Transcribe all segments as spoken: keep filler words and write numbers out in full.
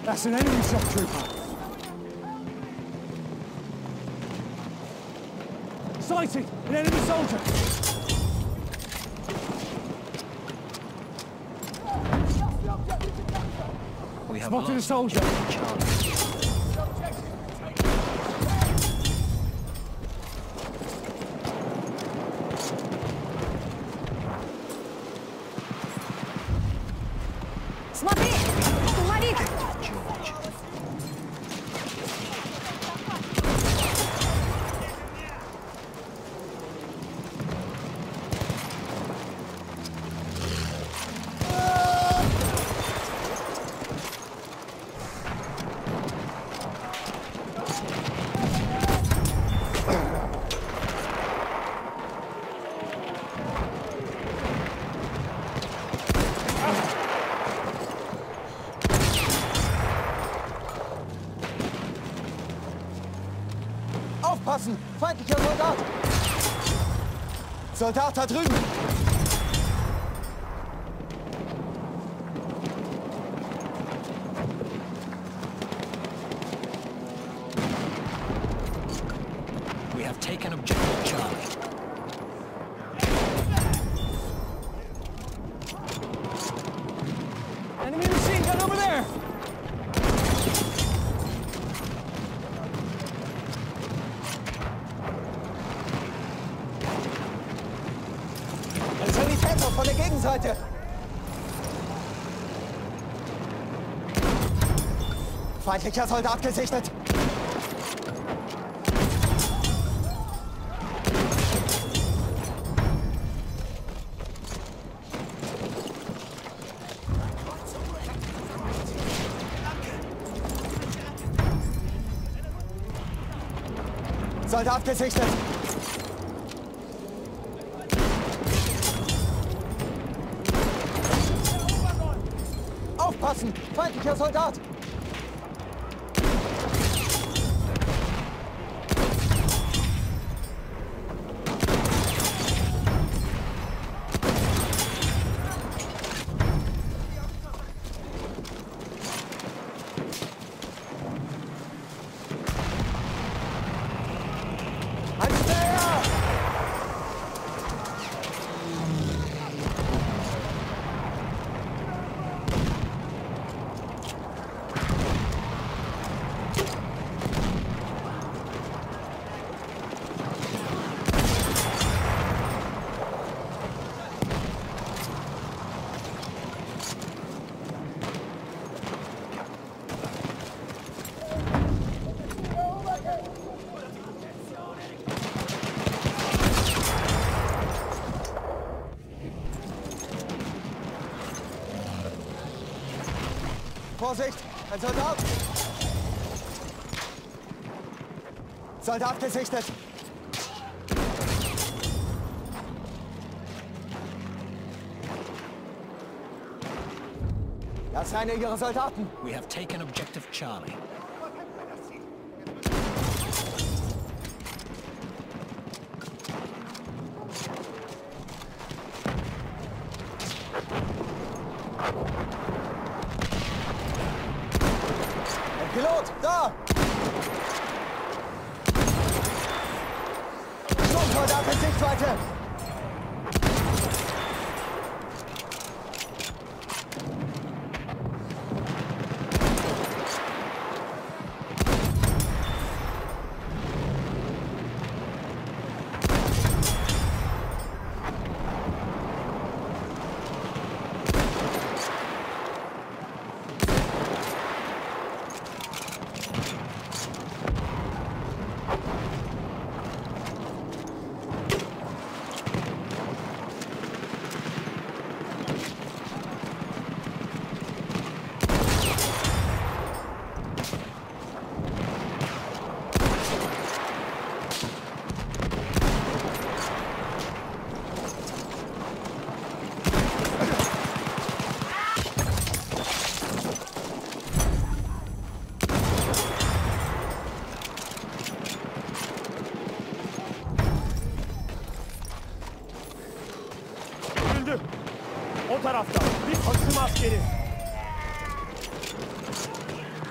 That's an enemy shock trooper. Sighted! An enemy soldier! We have Spotted a soldier. Смотри! Тумарик! Aufpassen! Feindlicher Soldat! Soldat da drüben! We have taken objective Charlie. Enemy machine gun over there! Ein Sanitäter von der Gegenseite! Feindlicher Soldat gesichtet! Soldat gesichtet! Aufpassen! Feindlicher Soldat! Ein Speer! Vorsicht! Ein Soldat! Soldat gesichtet! Das ist einer ihrer Soldaten! We have taken objective Charlie. Pilot, da! Sturmsoldat in Sichtweite! O tarafta bir hasım askeri.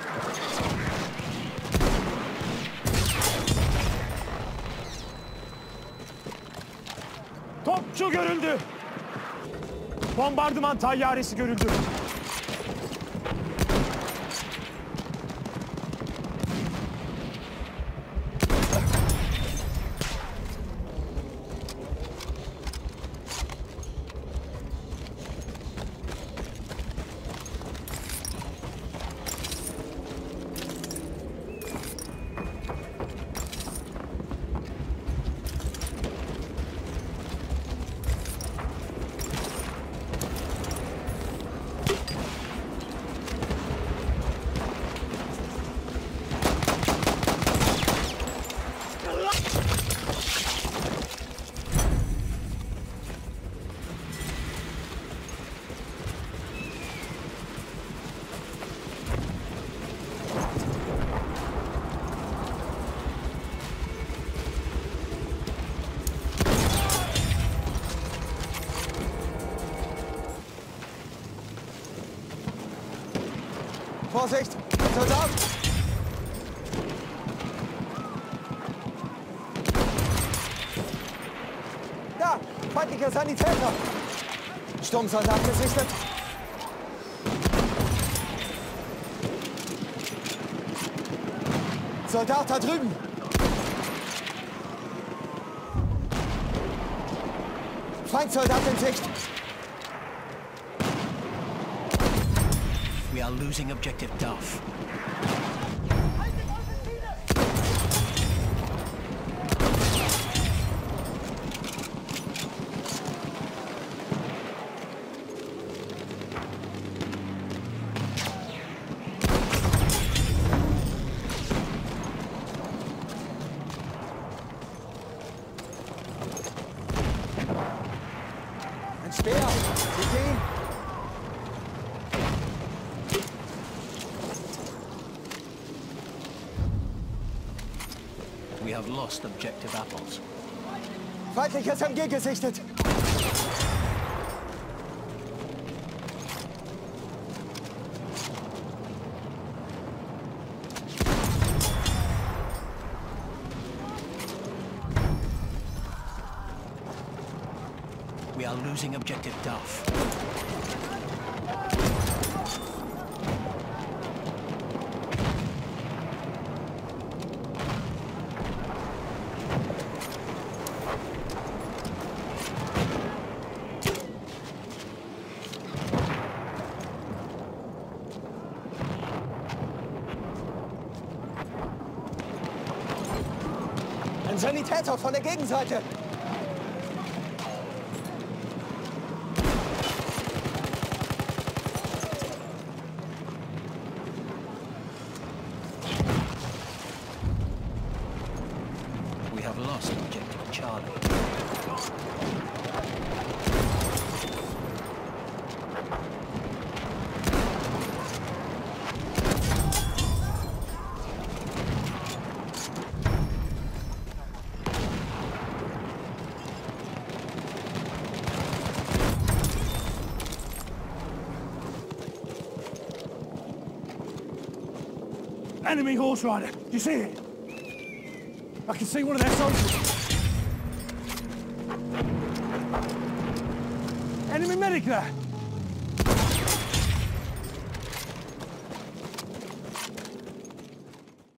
Topçu görüldü. Bombardıman tayyaresi görüldü. Vorsicht! Ein Soldat! Da! Feindlicher Sanitäter! Sturmsoldat gesichtet! Soldat da drüben! Feindsoldat in Sicht! We are losing objective Duff. Ein Speer! Sieh ihn! We have lost objective apples. Feindliches M G gesichtet! We are losing objective Duff. Ein Sanitäter von der Gegenseite! We have lost objective Charlie. Enemy horse rider. You see it? I can see one of their soldiers. Enemy medic there.